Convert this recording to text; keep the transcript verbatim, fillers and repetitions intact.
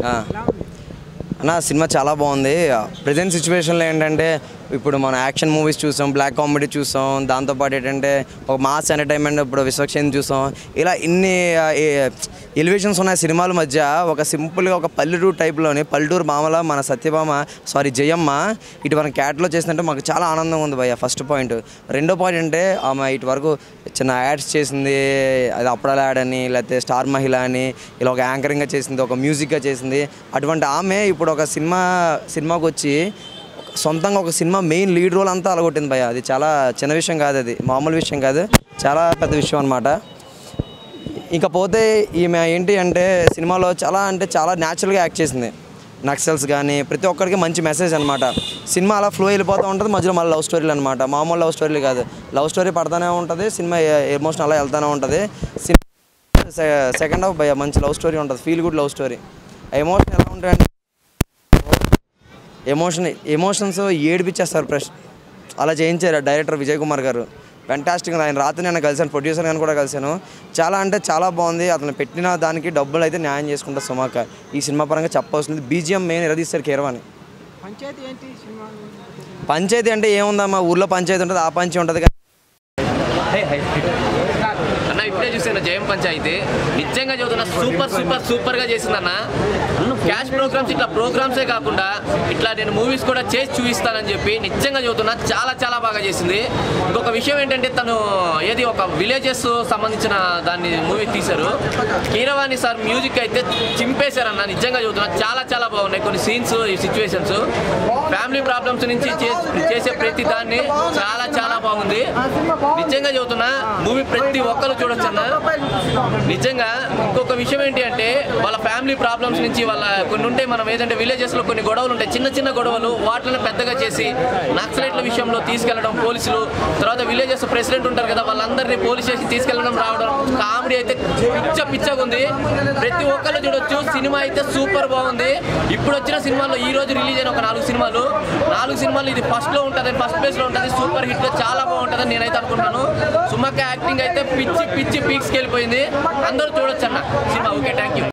అన్న సినిమా చాలా బాగుంది. ప్రజెంట్ సిచ్యువేషన్లో ఏంటంటే ఇప్పుడు మనం యాక్షన్ మూవీస్ చూసాం, బ్లాక్ కామెడీ చూసాం, దాంతోపాటు ఏంటంటే ఒక మాస్ ఎంటర్టైన్మెంట్ ఇప్పుడు విశ్వక్షేణి చూసాం. ఇలా ఇన్ని ఎలివేషన్స్ ఉన్నాయి సినిమాల మధ్య. ఒక సింపుల్గా ఒక పల్లెటూరు టైప్లోని పల్లెటూరు మామల మన సత్యభామ సారీ జయమ్మ ఇటు మన క్యాట్లో చేసినట్టు మాకు చాలా ఆనందంగా ఉంది భయ్య. First point. రెండో పాయింట్ అంటే ఆమె ఇటు వరకు చిన్న యాడ్స్ చేసింది, అది అప్పుడాల యాడ్ అని, లేకపోతే స్టార్ మహిళ అని, ఇలా ఒక యాంకరింగ్గా చేసింది, ఒక మ్యూజిక్గా చేసింది. అటువంటి ఆమె ఇప్పుడు ఒక సినిమా సినిమాకి వచ్చి సొంతంగా ఒక సినిమా మెయిన్ లీడ్ రోల్ అంతా అలగొట్టింది భయ్య. అది చాలా చిన్న విషయం కాదు, అది మామూలు విషయం కాదు, చాలా పెద్ద విషయం అనమాట. ఇకపోతే ఈమె ఏంటి అంటే సినిమాలో చాలా అంటే చాలా న్యాచురల్గా యాక్ట్ చేసింది. నక్సల్స్ కానీ ప్రతి ఒక్కరికి మంచి మెసేజ్ అనమాట. సినిమా అలా ఫ్లో వెళ్ళిపోతూ ఉంటుంది, మధ్యలో మళ్ళీ లవ్ స్టోరీలు అనమాట. మామూలు లవ్ స్టోరీలు కాదు, లవ్ స్టోరీ పడుతూనే ఉంటుంది, సినిమా ఎమోషన్ అలా వెళ్తూనే ఉంటుంది. సినిమా సెకండ్ హాఫ్ భయ్య మంచి లవ్ స్టోరీ ఉంటుంది, feel good love story. Emotion ఎలా ఉంటాయంటే ఎమోషన్ ఎమోషన్స్ ఏడిపించేస్తారు. ప్రెస్ అలా చేయించారు డైరెక్టర్ విజయ్ కుమార్ గారు. ఫెంటాస్టిక్. ఆయన రాత్రి నేను కలిసాను, ప్రొడ్యూసర్ గారిని కూడా కలిసాను. చాలా అంటే చాలా బాగుంది. అతను పెట్టిన దానికి డబ్బులు అయితే న్యాయం చేసుకుంటారు సుమాక. ఈ సినిమా పరంగా చెప్పవలసింది బీజిఎం మెయిన్ ఎరదీస్తారు కీరవాణి. పంచాయతీ అంటే ఏముందమ్మా, ఊర్లో పంచాయతీ ఉంటుంది, ఆ పంచాయతీ ఉంటుంది. అన్న ఇప్పుడే చూసాను జయం పంచాయతీ, నిజంగా చదువుతున్నా సూపర్ సూపర్ సూపర్గా చేసిందన్న. క్యాష్ ప్రోగ్రామ్స్ ఇట్లా ప్రోగ్రామ్సే కాకుండా ఇట్లా నేను మూవీస్ కూడా చేసి చూపిస్తానని చెప్పి నిజంగా చదువుతున్నా చాలా చాలా బాగా చేసింది. ఇంకొక విషయం ఏంటంటే తను ఏది ఒక విలేజెస్ సంబంధించిన దాన్ని మూవీ తీశారు. కీరవాణి సార్ మ్యూజిక్ అయితే చింపేశారన్న. నిజంగా చదువుతున్నా చాలా చాలా బాగున్నాయి కొన్ని సీన్స్, ఈ సిచ్యువేషన్స్, ఫ్యామిలీ ప్రాబ్లమ్స్ నుంచి చేసే ప్రతి దాన్ని చాలా చాలా బాగుంది. నిజంగా చదువుతున్నా మూవీ ప్రతి ఒక్కరు చూడొచ్చు అన్న. నిజంగా ఇంకొక విషయం ఏంటి అంటే వాళ్ళ ఫ్యామిలీ ప్రాబ్లమ్స్ నుంచి వాళ్ళ కొన్ని ఉంటాయి, మనం ఏదంటే విలేజెస్లో కొన్ని గొడవలు ఉంటాయి, చిన్న చిన్న గొడవలు, వాటిని పెద్దగా చేసి నక్సలైట్ల విషయంలో తీసుకెళ్లడం పోలీసులు, తర్వాత విలేజెస్ ప్రెసిడెంట్ ఉంటారు కదా వాళ్ళందరినీ పోలీస్ స్టేషన్ తీసుకెళ్లడం రావడం, కామెడీ అయితే పిచ్చ పిచ్చగా ఉంది. ప్రతి ఒక్కరు చూడొచ్చు. సినిమా అయితే సూపర్ బాగుంది. ఇప్పుడు వచ్చిన సినిమాల్లో ఈ రోజు రిలీజ్ అయిన ఒక నాలుగు సినిమాలు నాలుగు సినిమాలు ఇది ఫస్ట్ లో ఉంటుంది, ఫస్ట్ ప్లేస్ లో ఉంటుంది, సూపర్ హిట్ లో చాలా బాగుంటుందని నేనైతే అనుకుంటాను. సుమక్క యాక్టింగ్ అయితే పిచ్చి పిచ్చి పీక్స్కి వెళ్ళిపోయింది. అందరూ చూడొచ్చు అన్న సినిమా. Okay, thank you.